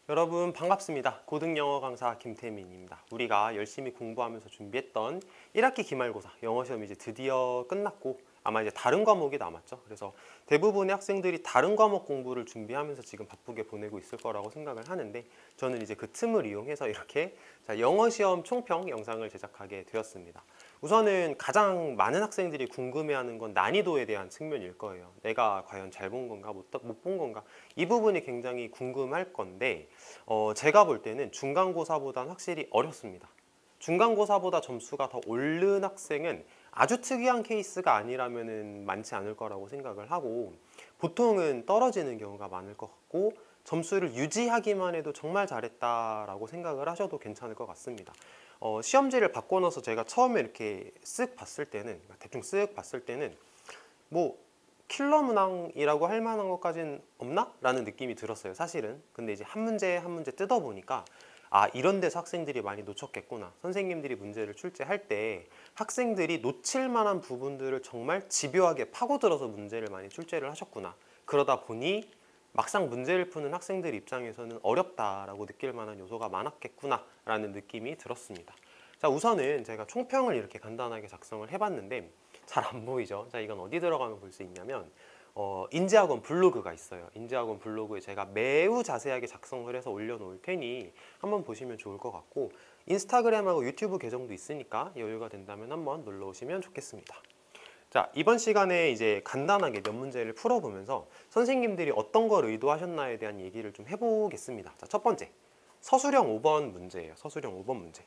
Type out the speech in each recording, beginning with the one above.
여러분 반갑습니다. 고등영어 강사 김태민입니다. 우리가 열심히 공부하면서 준비했던 1학기 기말고사 영어 시험이 이제 드디어 끝났고 아마 이제 다른 과목이 남았죠. 그래서 대부분의 학생들이 다른 과목 공부를 준비하면서 지금 바쁘게 보내고 있을 거라고 생각을 하는데 저는 이제 그 틈을 이용해서 이렇게 영어 시험 총평 영상을 제작하게 되었습니다. 우선은 가장 많은 학생들이 궁금해하는 건 난이도에 대한 측면일 거예요. 내가 과연 잘 본 건가 못 본 건가 이 부분이 굉장히 궁금할 건데 제가 볼 때는 중간고사보다는 확실히 어렵습니다. 중간고사보다 점수가 더 오른 학생은 아주 특이한 케이스가 아니라면 많지 않을 거라고 생각을 하고 보통은 떨어지는 경우가 많을 것 같고 점수를 유지하기만 해도 정말 잘했다라고 생각을 하셔도 괜찮을 것 같습니다. 시험지를 받고 나서 제가 처음에 이렇게 쓱 봤을 때는 대충 쓱 봤을 때는 뭐 킬러 문항이라고 할 만한 것까지는 없나? 라는 느낌이 들었어요 사실은. 근데 이제 한 문제 한 문제 뜯어보니까 아 이런 데서 학생들이 많이 놓쳤겠구나. 선생님들이 문제를 출제할 때 학생들이 놓칠 만한 부분들을 정말 집요하게 파고들어서 문제를 많이 출제를 하셨구나. 그러다 보니 막상 문제를 푸는 학생들 입장에서는 어렵다라고 느낄 만한 요소가 많았겠구나 라는 느낌이 들었습니다. 자, 우선은 제가 총평을 이렇게 간단하게 작성을 해봤는데 잘 안 보이죠? 자, 이건 어디 들어가면 볼 수 있냐면 인지학원 블로그가 있어요. 인지학원 블로그에 제가 매우 자세하게 작성을 해서 올려놓을 테니 한번 보시면 좋을 것 같고 인스타그램하고 유튜브 계정도 있으니까 여유가 된다면 한번 놀러 오시면 좋겠습니다. 자, 이번 시간에 이제 간단하게 몇 문제를 풀어보면서 선생님들이 어떤 걸 의도하셨나에 대한 얘기를 좀 해보겠습니다. 자, 첫 번째, 서술형 5번 문제예요. 서술형 5번 문제.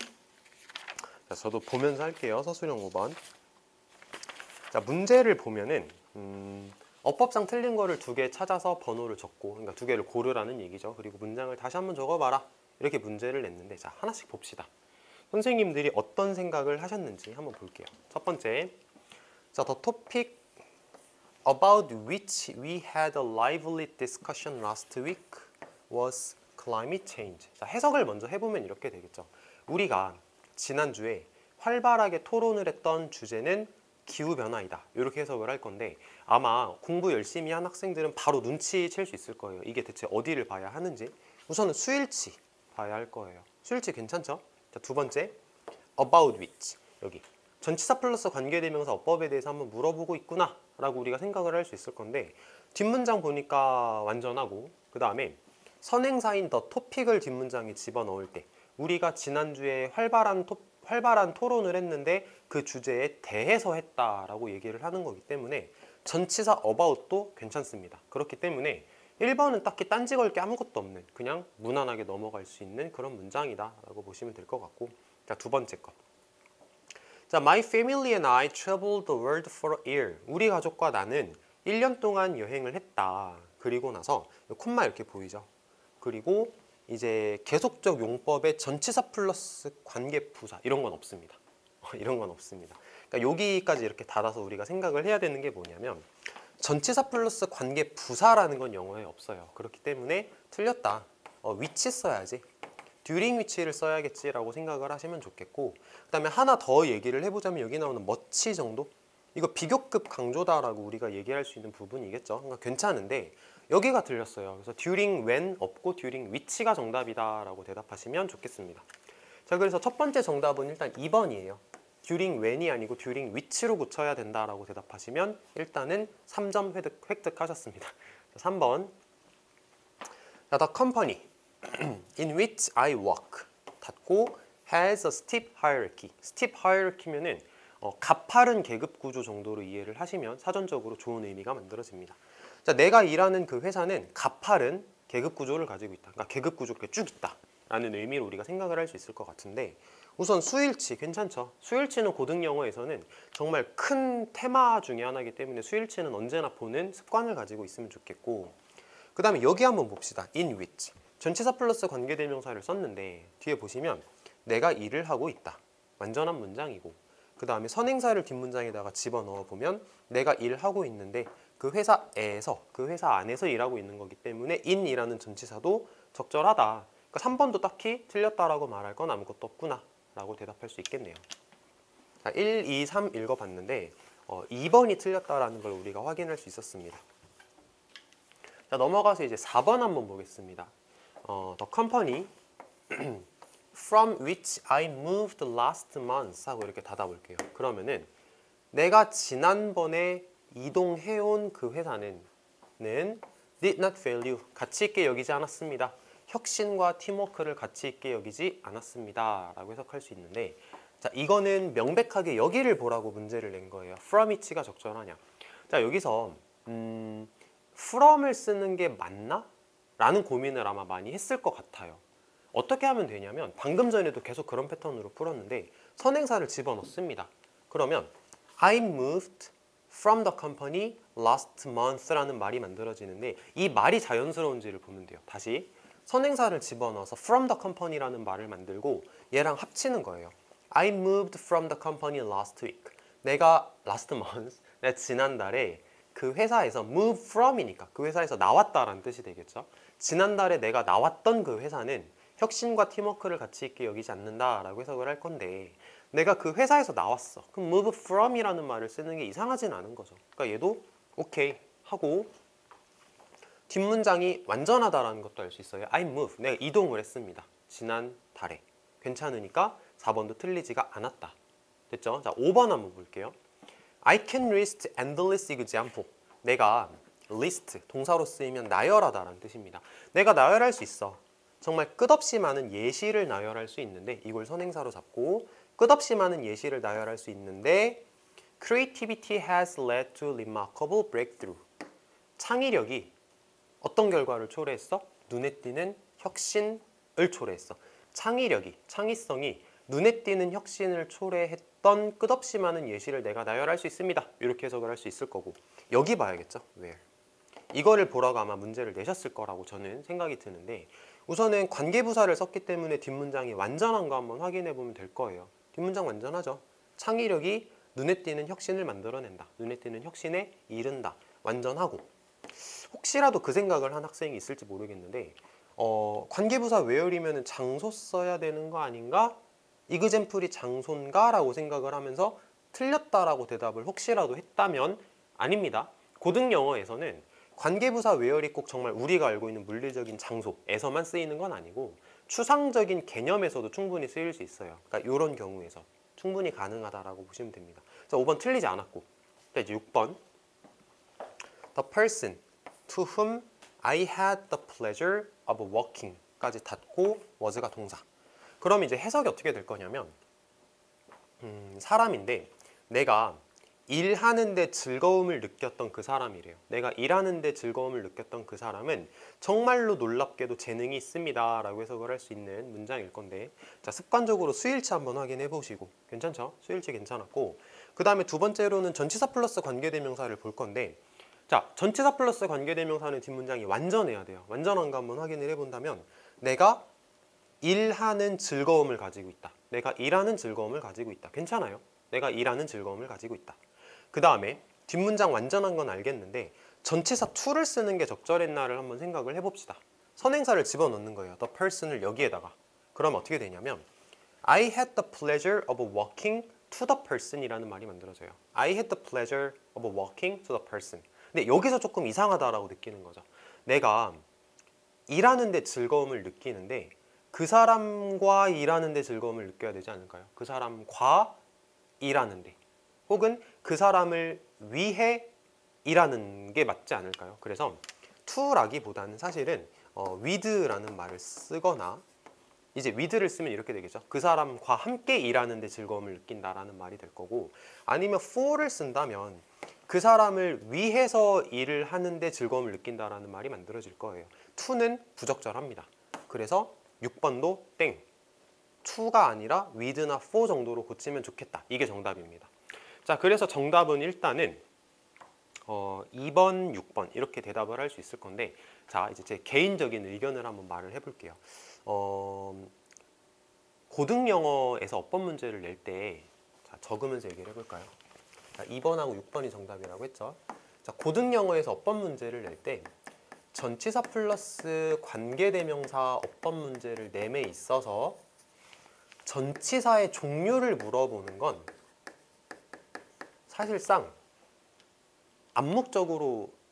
자, 저도 보면서 할게요. 서술형 5번. 자, 문제를 보면은 어법상 틀린 거를 두 개 찾아서 번호를 적고, 그러니까 두 개를 고르라는 얘기죠. 그리고 문장을 다시 한번 적어봐라. 이렇게 문제를 냈는데, 자, 하나씩 봅시다. 선생님들이 어떤 생각을 하셨는지 한번 볼게요. 첫 번째, 자, the topic about which we had a lively discussion last week was climate change. 자, 해석을 먼저 해보면 이렇게 되겠죠. 우리가 지난주에 활발하게 토론을 했던 주제는 기후변화이다. 이렇게 해석을 할 건데 아마 공부 열심히 한 학생들은 바로 눈치챌 수 있을 거예요. 이게 대체 어디를 봐야 하는지. 우선은 수일치 봐야 할 거예요. 수일치 괜찮죠? 자, 두 번째, about which. 여기 전치사 플러스 관계대명사 어법에 대해서 한번 물어보고 있구나 라고 우리가 생각을 할 수 있을 건데 뒷문장 보니까 완전하고 그 다음에 선행사인 더 토픽을 뒷문장에 집어넣을 때 우리가 지난주에 활발한 토론을 했는데 그 주제에 대해서 했다라고 얘기를 하는 거기 때문에 전치사 about도 괜찮습니다. 그렇기 때문에 1번은 딱히 딴지 걸 게 아무것도 없는 그냥 무난하게 넘어갈 수 있는 그런 문장이다 라고 보시면 될 것 같고 자, 두 번째 것. 자, My family and I traveled the world for a year. 우리 가족과 나는 1년 동안 여행을 했다. 그리고 나서 콤마 이렇게 보이죠. 그리고 이제 계속적 용법에 전치사 플러스 관계부사 이런 건 없습니다. 이런 건 없습니다. 그러니까 여기까지 이렇게 닫아서 우리가 생각을 해야 되는 게 뭐냐면 전치사 플러스 관계부사라는 건 영어에 없어요. 그렇기 때문에 틀렸다. 위치 써야지. during which를 써야겠지라고 생각을 하시면 좋겠고 그 다음에 하나 더 얘기를 해보자면 여기 나오는 much 정도? 이거 비교급 강조다라고 우리가 얘기할 수 있는 부분이겠죠. 그러니까 괜찮은데 여기가 틀렸어요. 그래서 during when 없고 during which가 정답이다라고 대답하시면 좋겠습니다. 자, 그래서 첫 번째 정답은 일단 2번이에요. during when이 아니고 during which로 고쳐야 된다라고 대답하시면 일단은 3점 획득하셨습니다. 자, 3번. 자, the company in which I work 닫고 has a steep hierarchy. steep hierarchy면은 가파른 계급 구조 정도로 이해를 하시면 사전적으로 좋은 의미가 만들어집니다. 자, 내가 일하는 그 회사는 가파른 계급 구조를 가지고 있다. 그러니까 계급 구조가 이렇게 쭉 있다. 라는 의미로 우리가 생각을 할 수 있을 것 같은데 우선 수일치 괜찮죠? 수일치는 고등 영어에서는 정말 큰 테마 중에 하나이기 때문에 수일치는 언제나 보는 습관을 가지고 있으면 좋겠고 그 다음에 여기 한번 봅시다. in which 전치사 플러스 관계대명사를 썼는데 뒤에 보시면 내가 일을 하고 있다. 완전한 문장이고 그 다음에 선행사를 뒷문장에다가 집어넣어 보면 내가 일하고 있는데 그 회사에서 그 회사 안에서 일하고 있는 거기 때문에 in이라는 전치사도 적절하다. 그러니까 3번도 딱히 틀렸다라고 말할 건 아무것도 없구나 라고 대답할 수 있겠네요. 자, 1, 2, 3 읽어봤는데 2번이 틀렸다라는 걸 우리가 확인할 수 있었습니다. 자, 넘어가서 이제 4번 한번 보겠습니다. the company from which I moved last month 하고 이렇게 닫아볼게요. 그러면은 내가 지난번에 이동해온 그 회사는 did not value, 가치 있게 여기지 않았습니다. 혁신과 팀워크를 가치 있게 여기지 않았습니다 라고 해석할 수 있는데, 자, 이거는 명백하게 여기를 보라고 문제를 낸 거예요. from which가 적절하냐. 자, 여기서 from을 쓰는 게 맞나? 라는 고민을 아마 많이 했을 것 같아요. 어떻게 하면 되냐면, 방금 전에도 계속 그런 패턴으로 풀었는데 선행사를 집어넣습니다. 그러면 I moved from the company last month 라는 말이 만들어지는데, 이 말이 자연스러운지를 보면 돼요. 다시 선행사를 집어넣어서 from the company라는 말을 만들고 얘랑 합치는 거예요. I moved from the company last week. 내가 last month, 내가 지난달에 그 회사에서 move from이니까 그 회사에서 나왔다라는 뜻이 되겠죠. 지난달에 내가 나왔던 그 회사는 혁신과 팀워크를 가치 있게 여기지 않는다라고 해석을 할 건데, 내가 그 회사에서 나왔어. 그럼 move from이라는 말을 쓰는 게 이상하진 않은 거죠. 그러니까 얘도 오케이 하고, 뒷문장이 완전하다라는 것도 알 수 있어요. I move, 내가 이동을 했습니다. 지난달에. 괜찮으니까 4번도 틀리지가 않았다. 됐죠? 자, 5번 한번 볼게요. I can list endless example. 내가 list, 동사로 쓰이면 나열하다라는 뜻입니다. 내가 나열할 수 있어. 정말 끝없이 많은 예시를 나열할 수 있는데, 이걸 선행사로 잡고 끝없이 많은 예시를 나열할 수 있는데, creativity has led to remarkable breakthrough. 창의력이 어떤 결과를 초래했어? 눈에 띄는 혁신을 초래했어. 창의력이, 창의성이 눈에 띄는 혁신을 초래했던 끝없이 많은 예시를 내가 나열할 수 있습니다. 이렇게 해석을 할 수 있을 거고, 여기 봐야겠죠? where. 이거를 보라고 아마 문제를 내셨을 거라고 저는 생각이 드는데, 우선은 관계부사를 썼기 때문에 뒷문장이 완전한 거 한번 확인해 보면 될 거예요. 뒷문장 완전하죠? 창의력이 눈에 띄는 혁신을 만들어낸다. 눈에 띄는 혁신에 이른다. 완전하고, 혹시라도 그 생각을 한 학생이 있을지 모르겠는데, 관계부사 where이면 장소 써야 되는 거 아닌가? 이그젠플이 장소인가? 라고 생각을 하면서 틀렸다라고 대답을 혹시라도 했다면 아닙니다. 고등영어에서는 관계부사 where이 꼭 정말 우리가 알고 있는 물리적인 장소에서만 쓰이는 건 아니고 추상적인 개념에서도 충분히 쓰일 수 있어요. 그러니까 이런 경우에서 충분히 가능하다라고 보시면 됩니다. 자, 5번 틀리지 않았고, 자, 이제 6번. The person to whom I had the pleasure of working 까지 닫고 was가 동사. 그럼 이제 해석이 어떻게 될 거냐면, 사람인데 내가 일하는데 즐거움을 느꼈던 그 사람이래요. 내가 일하는데 즐거움을 느꼈던 그 사람은 정말로 놀랍게도 재능이 있습니다 라고 해석을 할 수 있는 문장일 건데, 자, 습관적으로 수일치 한번 확인해 보시고, 괜찮죠? 수일치 괜찮았고, 그 다음에 두 번째로는 전치사 플러스 관계대명사를 볼 건데, 자, 전치사 플러스 관계대명사는 뒷문장이 완전해야 돼요. 완전한 거 한번 확인을 해본다면, 내가 일하는 즐거움을 가지고 있다. 내가 일하는 즐거움을 가지고 있다. 괜찮아요? 내가 일하는 즐거움을 가지고 있다. 그 다음에 뒷문장 완전한 건 알겠는데 전치사 to를 쓰는 게 적절했나를 한번 생각을 해봅시다. 선행사를 집어넣는 거예요. the person을 여기에다가. 그럼 어떻게 되냐면 I had the pleasure of walking to the person 이라는 말이 만들어져요. I had the pleasure of walking to the person. 근데 여기서 조금 이상하다라고 느끼는 거죠. 내가 일하는데 즐거움을 느끼는데 그 사람과 일하는데 즐거움을 느껴야 되지 않을까요? 그 사람과 일하는데, 혹은 그 사람을 위해 일하는 게 맞지 않을까요? 그래서 to라기보다는 사실은 with라는 말을 쓰거나, 이제 with를 쓰면 이렇게 되겠죠. 그 사람과 함께 일하는데 즐거움을 느낀다라는 말이 될 거고, 아니면 for를 쓴다면 그 사람을 위해서 일을 하는데 즐거움을 느낀다라는 말이 만들어질 거예요. to는 부적절합니다. 그래서 6번도 땡. to가 아니라 with나 for 정도로 고치면 좋겠다. 이게 정답입니다. 자, 그래서 정답은 일단은 2번, 6번 이렇게 대답을 할 수 있을 건데, 자, 이제 제 개인적인 의견을 한번 말을 해볼게요. 고등영어에서 어법 문제를 낼 때, 자, 적으면서 얘기를 해볼까요? 자, 2번하고 6번이 정답이라고 했죠. 자, 고등영어에서 어법 문제를 낼 때 전치사 플러스 관계대명사 어법 문제를 내매 있어서 전치사의 종류를 물어보는 건 사실상 암묵적으로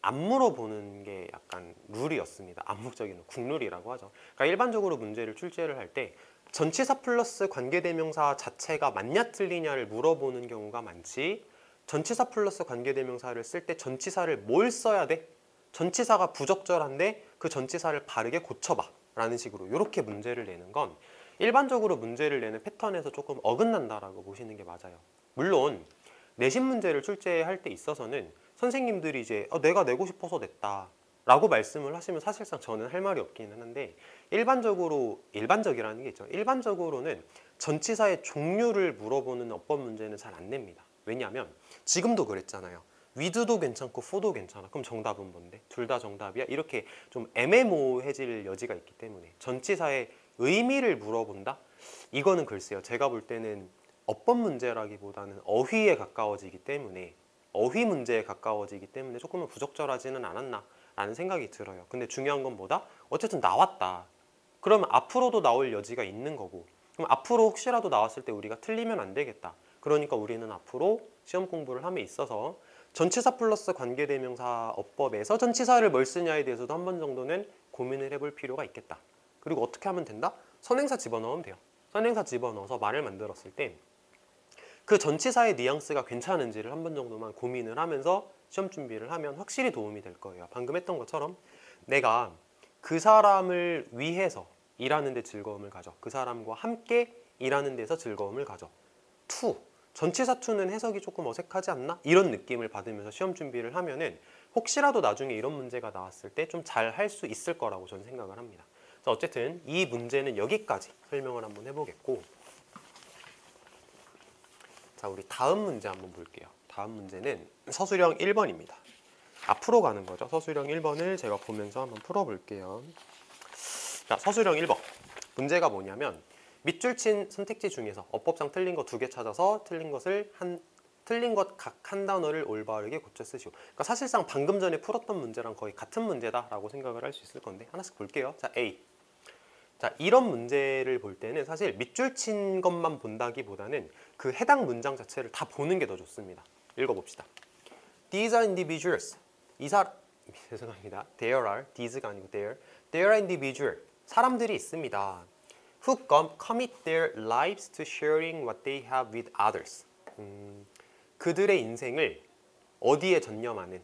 안 물어보는 게 약간 룰이었습니다. 암묵적인 국룰이라고 하죠. 그러니까 일반적으로 문제를 출제를 할 때 전치사 플러스 관계대명사 자체가 맞냐 틀리냐를 물어보는 경우가 많지, 전치사 플러스 관계대명사를 쓸 때 전치사를 뭘 써야 돼? 전치사가 부적절한데 그 전치사를 바르게 고쳐봐 라는 식으로 이렇게 문제를 내는 건 일반적으로 문제를 내는 패턴에서 조금 어긋난다라고 보시는 게 맞아요. 물론 내신 문제를 출제할 때 있어서는 선생님들이 이제 내가 내고 싶어서 냈다 라고 말씀을 하시면 사실상 저는 할 말이 없기는 한데, 일반적이라는 게 있죠. 일반적으로는 전치사의 종류를 물어보는 어법 문제는 잘 안 냅니다. 왜냐하면 지금도 그랬잖아요. with도 괜찮고 for도 괜찮아. 그럼 정답은 뭔데? 둘 다 정답이야? 이렇게 좀 애매모호해질 여지가 있기 때문에 전치사의 의미를 물어본다? 이거는 글쎄요. 제가 볼 때는 어법 문제라기보다는 어휘에 가까워지기 때문에, 어휘 문제에 가까워지기 때문에 조금은 부적절하지는 않았나 라는 생각이 들어요. 근데 중요한 건 뭐다? 어쨌든 나왔다. 그러면 앞으로도 나올 여지가 있는 거고, 그럼 앞으로 혹시라도 나왔을 때 우리가 틀리면 안 되겠다. 그러니까 우리는 앞으로 시험 공부를 함에 있어서 전치사 플러스 관계대명사 어법에서 전치사를 뭘 쓰냐에 대해서도 한 번 정도는 고민을 해볼 필요가 있겠다. 그리고 어떻게 하면 된다? 선행사 집어넣으면 돼요. 선행사 집어넣어서 말을 만들었을 때 그 전치사의 뉘앙스가 괜찮은지를 한 번 정도만 고민을 하면서 시험 준비를 하면 확실히 도움이 될 거예요. 방금 했던 것처럼 내가 그 사람을 위해서 일하는 데 즐거움을 가져, 그 사람과 함께 일하는 데서 즐거움을 가져. to, 전치사 to는 해석이 조금 어색하지 않나? 이런 느낌을 받으면서 시험 준비를 하면은 혹시라도 나중에 이런 문제가 나왔을 때 좀 잘 할 수 있을 거라고 저는 생각을 합니다. 그래서 어쨌든 이 문제는 여기까지 설명을 한번 해보겠고, 자, 우리 다음 문제 한번 볼게요. 다음 문제는 서술형 1번입니다. 앞으로 가는 거죠. 서술형 1번을 제가 보면서 한번 풀어볼게요. 자, 서술형 1번. 문제가 뭐냐면 밑줄 친 선택지 중에서 어법상 틀린 거 2개 찾아서 틀린 것 각 한 단어를 올바르게 고쳐 쓰시오. 그러니까 사실상 방금 전에 풀었던 문제랑 거의 같은 문제다라고 생각을 할 수 있을 건데 하나씩 볼게요. 자, A. 자, 이런 문제를 볼 때는 사실 밑줄 친 것만 본다기보다는 그 해당 문장 자체를 다 보는 게 더 좋습니다. 읽어봅시다. These are individuals. 죄송합니다. There are, these가 아니고 there. There are individuals. 사람들이 있습니다. Who commit their lives to sharing what they have with others. 그들의 인생을 어디에 전념하는,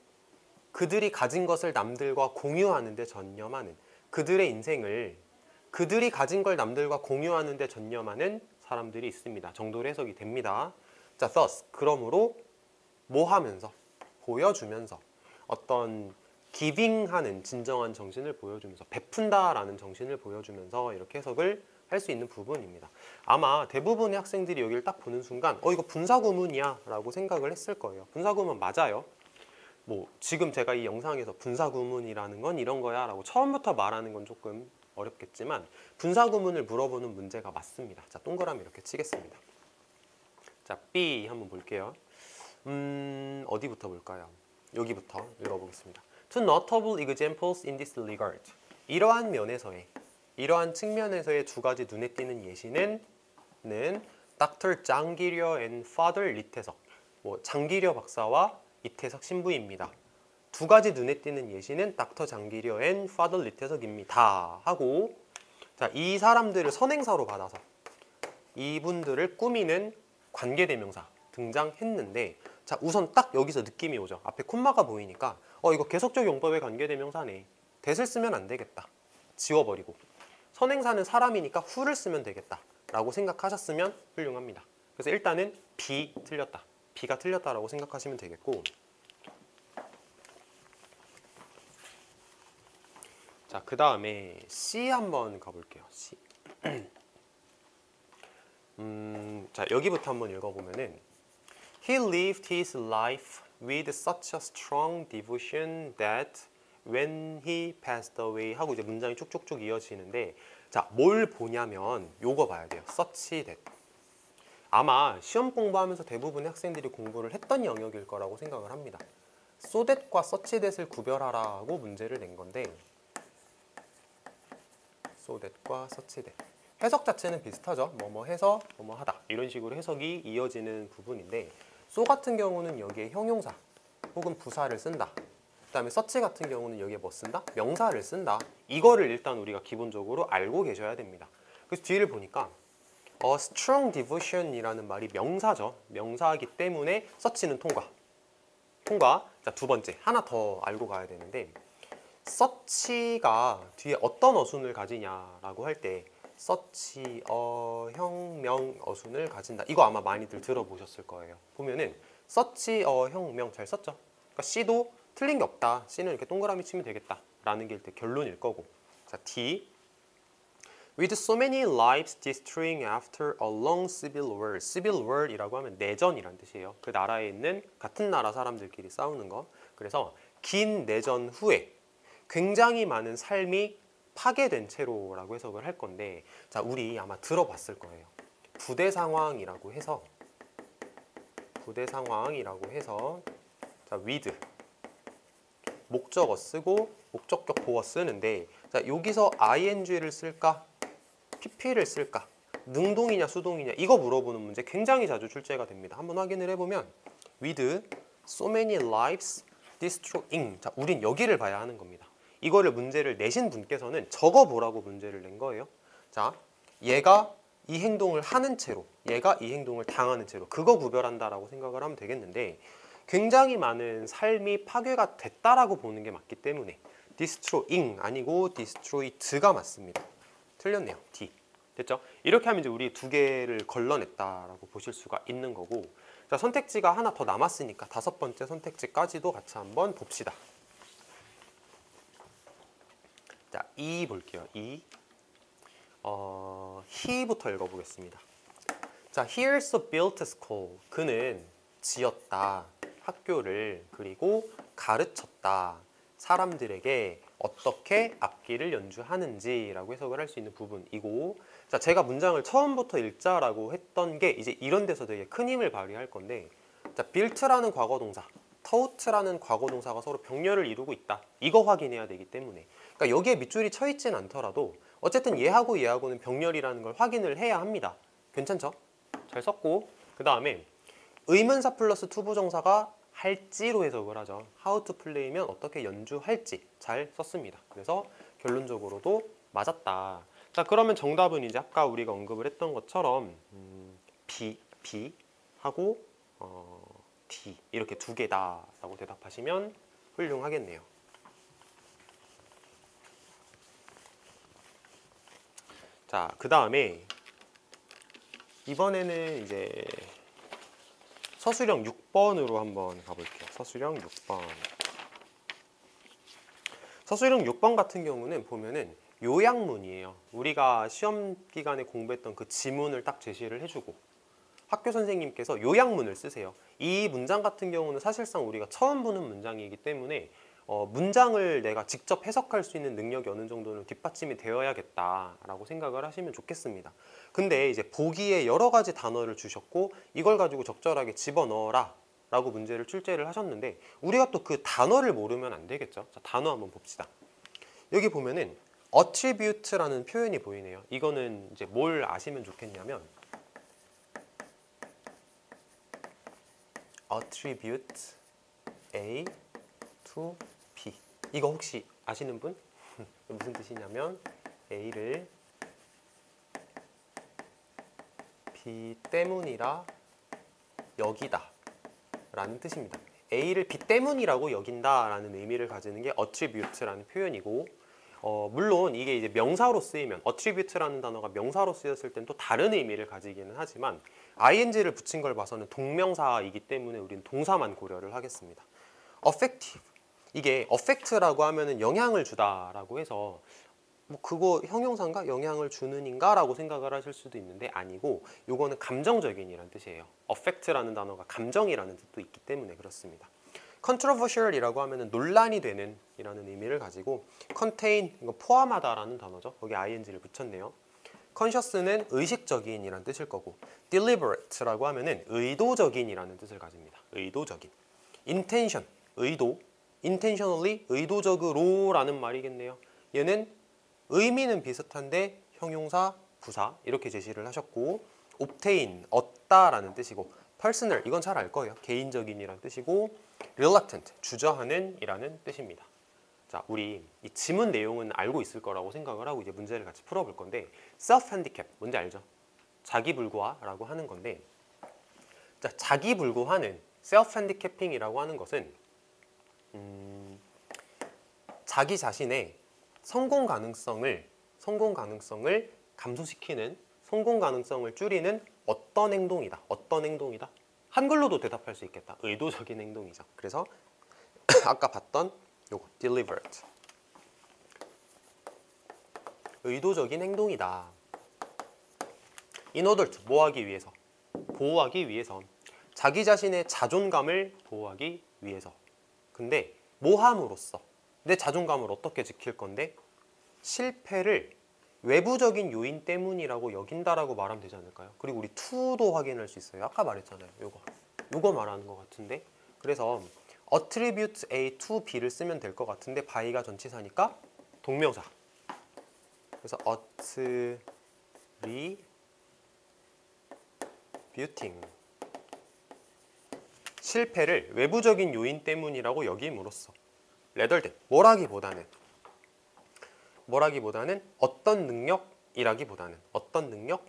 그들이 가진 것을 남들과 공유하는 데 전념하는, 그들의 인생을 그들이 가진 걸 남들과 공유하는 데 전념하는 사람들이 있습니다. 정도로 해석이 됩니다. 자, thus, 그러므로 뭐 하면서? 보여주면서 어떤 기빙하는 진정한 정신을 보여주면서, 베푼다라는 정신을 보여주면서 이렇게 해석을 할 수 있는 부분입니다. 아마 대부분의 학생들이 여기를 딱 보는 순간 이거 분사구문이야 라고 생각을 했을 거예요. 분사구문 맞아요. 뭐 지금 제가 이 영상에서 분사구문이라는 건 이런 거야 라고 처음부터 말하는 건 조금 어렵겠지만 분사구문을 물어보는 문제가 맞습니다. 자, 동그라미 이렇게 치겠습니다. 자, B 한번 볼게요. 어디부터 볼까요? 여기부터 읽어보겠습니다. Two notable examples in this regard. 이러한 면에서의, 이러한 측면에서의 두 가지 눈에 띄는 예시는 Dr. 장기려 and Father 리태석. 뭐 장기려 박사와 이태석 신부입니다. 두 가지 눈에 띄는 예시는 닥터 장기려 앤 파더 리태석입니다 하고, 자, 이 사람들을 선행사로 받아서 이분들을 꾸미는 관계대명사 등장했는데, 자, 우선 딱 여기서 느낌이 오죠. 앞에 콤마가 보이니까 이거 계속적 용법의 관계대명사네. that을 쓰면 안 되겠다. 지워버리고 선행사는 사람이니까 who를 쓰면 되겠다 라고 생각하셨으면 훌륭합니다. 그래서 일단은 B 틀렸다, B가 틀렸다라고 생각하시면 되겠고, 자, 그 다음에 C 한번 가볼게요. C. 자, 여기부터 한번 읽어보면은 He lived his life with such a strong devotion that when he passed away 하고 이제 문장이 쭉쭉쭉 이어지는데, 자, 뭘 보냐면 요거 봐야 돼요. such that. 아마 시험 공부하면서 대부분의 학생들이 공부를 했던 영역일 거라고 생각을 합니다. so that과 such that을 구별하라고 문제를 낸 건데, so that과 such that. 해석 자체는 비슷하죠. 뭐뭐 해서 뭐뭐 하다 이런 식으로 해석이 이어지는 부분인데, so 같은 경우는 여기에 형용사 혹은 부사를 쓴다 그다음에 search 같은 경우는 여기에 뭐 쓴다? 명사를 쓴다. 이거를 일단 우리가 기본적으로 알고 계셔야 됩니다. 그래서 뒤를 보니까 strong devotion이라는 말이 명사죠. 명사이기 때문에 search는 통과. 자, 두 번째 하나 더 알고 가야 되는데 search가 뒤에 어떤 어순을 가지냐라고 할 때 search 혁명 어순을 가진다. 이거 아마 많이들 들어보셨을 거예요. 보면은 search 혁명 잘 썼죠? 그러니까 C도 틀린 게 없다. C는 이렇게 동그라미 치면 되겠다. 라는 게 일단 결론일 거고. 자, D. With so many lives destroying after a long civil war. civil war이라고 하면 내전이란 뜻이에요. 그 나라에 있는 같은 나라 사람들끼리 싸우는 거. 그래서 긴 내전 후에 굉장히 많은 삶이 파괴된 채로라고 해석을 할 건데, 자, 우리 아마 들어봤을 거예요. 부대 상황이라고 해서 자, with 목적어 쓰고 목적격 보어 쓰는데, 자, 여기서 ing를 쓸까? pp를 쓸까? 능동이냐 수동이냐 이거 물어보는 문제 굉장히 자주 출제가 됩니다. 한번 확인을 해보면 with so many lives destroying. 자, 우린 여기를 봐야 하는 겁니다. 이거를 문제를 내신 분께서는 적어보라고 문제를 낸 거예요. 자, 얘가 이 행동을 하는 채로, 얘가 이 행동을 당하는 채로, 그거 구별한다라고 생각을 하면 되겠는데, 굉장히 많은 삶이 파괴가 됐다라고 보는 게 맞기 때문에 destroying 아니고 destroyed가 맞습니다. 틀렸네요. D. 됐죠? 이렇게 하면 이제 우리 두 개를 걸러냈다라고 보실 수가 있는 거고, 자, 선택지가 하나 더 남았으니까 다섯 번째 선택지까지도 같이 한번 봅시다. 자, E 볼게요. E. he부터 읽어보겠습니다. 자, he also built a school. 그는 지었다. 학교를. 그리고 가르쳤다. 사람들에게 어떻게 악기를 연주하는지라고 해석을 할 수 있는 부분이고, 자, 제가 문장을 처음부터 읽자라고 했던 게 이제 이런 데서 되게 큰 힘을 발휘할 건데, 자, built라는 과거동사, taught라는 과거동사가 서로 병렬을 이루고 있다. 이거 확인해야 되기 때문에, 그러니까 여기에 밑줄이 쳐 있진 않더라도 어쨌든 얘하고 얘하고는 병렬이라는 걸 확인을 해야 합니다. 괜찮죠? 잘 썼고, 그 다음에 의문사 플러스 투부정사가 할지로 해석을 하죠. how to play면 어떻게 연주할지 잘 썼습니다. 그래서 결론적으로도 맞았다. 자, 그러면 정답은 이제 아까 우리가 언급을 했던 것처럼 B 하고 D 이렇게 두 개다라고 대답하시면 훌륭하겠네요. 자, 그 다음에 이번에는 이제 서술형 6번으로 한번 가볼게요. 서술형 6번. 서술형 6번 같은 경우는 보면은 요약문이에요. 우리가 시험 기간에 공부했던 그 지문을 딱 제시를 해주고 학교 선생님께서 요약문을 쓰세요. 이 문장 같은 경우는 사실상 우리가 처음 보는 문장이기 때문에 문장을 내가 직접 해석할 수 있는 능력이 어느 정도는 뒷받침이 되어야겠다라고 생각을 하시면 좋겠습니다. 근데 이제 보기에 여러 가지 단어를 주셨고 이걸 가지고 적절하게 집어넣어라 라고 문제를 출제를 하셨는데, 우리가 또 그 단어를 모르면 안 되겠죠. 자, 단어 한번 봅시다. 여기 보면은 attribute라는 표현이 보이네요. 이거는 이제 뭘 아시면 좋겠냐면 attribute A to B. 이거 혹시 아시는 분? 무슨 뜻이냐면 A를 B 때문이라 여기다 라는 뜻입니다. A를 B 때문이라고 여긴다 라는 의미를 가지는 게 attribute라는 표현이고, 물론 이게 이제 명사로 쓰이면 attribute라는 단어가 명사로 쓰였을 땐 또 다른 의미를 가지기는 하지만 ing를 붙인 걸 봐서는 동명사이기 때문에 우리는 동사만 고려를 하겠습니다. affective. 이게 affect라고 하면은 영향을 주다라고 해서 뭐 그거 형용사인가? 영향을 주는인가? 라고 생각을 하실 수도 있는데 아니고, 요거는 감정적인이라는 뜻이에요. affect라는 단어가 감정이라는 뜻도 있기 때문에 그렇습니다. controversial이라고 하면은 논란이 되는 이라는 의미를 가지고, contain, 이거 포함하다라는 단어죠. 거기 ing를 붙였네요. conscious는 의식적인 이라는 뜻일 거고, deliberate라고 하면은 의도적인 이라는 뜻을 가집니다. 의도적인. intention, 의도. intentionally, 의도적으로 라는 말이겠네요. 얘는 의미는 비슷한데 형용사, 부사 이렇게 제시를 하셨고, obtain, 얻다라는 뜻이고, personal 이건 잘 알 거예요. 개인적인이라는 뜻이고 reluctant 주저하는 이라는 뜻입니다. 자, 우리 이 지문 내용은 알고 있을 거라고 생각을 하고 이제 문제를 같이 풀어볼 건데 self handicap 뭔지 알죠? 자기불구화라고 하는 건데 자, 자기불구화는 self handicaping이라고 하는 것은 자기 자신의 성공 가능성을 감소시키는 성공 가능성을 줄이는 어떤 행동이다. 어떤 행동이다. 한글로도 대답할 수 있겠다. 의도적인 행동이죠. 그래서 아까 봤던 요거 deliberate 의도적인 행동이다. in order to 뭐 하기 위해서? 보호하기 위해서. 자기 자신의 자존감을 보호하기 위해서. 근데 뭐 함으로써? 내 자존감을 어떻게 지킬 건데? 실패를 외부적인 요인 때문이라고 여긴다라고 말하면 되지 않을까요? 그리고 우리 to도 확인할 수 있어요. 아까 말했잖아요. 요거 말하는 것 같은데. 그래서 attribute A to B를 쓰면 될 것 같은데 by가 전치사니까 동명사. 그래서 attributing 실패를 외부적인 요인 때문이라고 여김으로써 rather than 뭐라기보다는 어떤 능력이라기보다는 어떤 능력?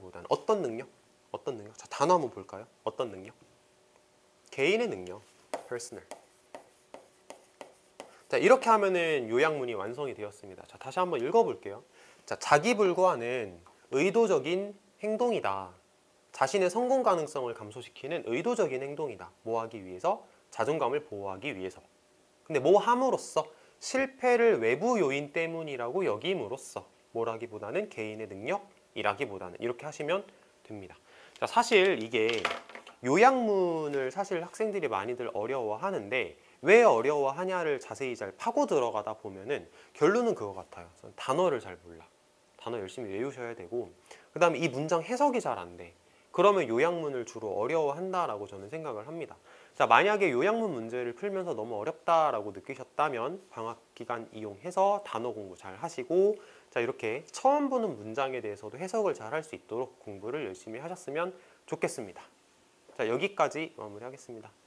자, 단어 한번 볼까요? 어떤 능력? 개인의 능력 personal. 자, 이렇게 하면은 요약문이 완성이 되었습니다. 자, 다시 한번 읽어볼게요. 자, 자기불구화는 의도적인 행동이다. 자신의 성공 가능성을 감소시키는 의도적인 행동이다. 뭐 하기 위해서? 자존감을 보호하기 위해서. 근데 뭐 함으로써? 실패를 외부 요인 때문이라고 여김으로써 뭐라기보다는 개인의 능력이라기보다는 이렇게 하시면 됩니다. 자, 사실 이게 요약문을 사실 학생들이 많이들 어려워하는데 왜 어려워하냐를 자세히 잘 파고 들어가다 보면은 결론은 그거 같아요. 단어를 잘 몰라. 단어 열심히 외우셔야 되고 그 다음에 이 문장 해석이 잘 안 돼. 그러면 요약문을 주로 어려워한다라고 저는 생각을 합니다. 자, 만약에 요약문 문제를 풀면서 너무 어렵다라고 느끼셨다면 방학 기간 이용해서 단어 공부 잘 하시고 자, 이렇게 처음 보는 문장에 대해서도 해석을 잘 할 수 있도록 공부를 열심히 하셨으면 좋겠습니다. 자, 여기까지 마무리하겠습니다.